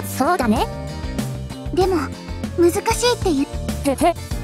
そうだね。 でも難しいって言っへへ。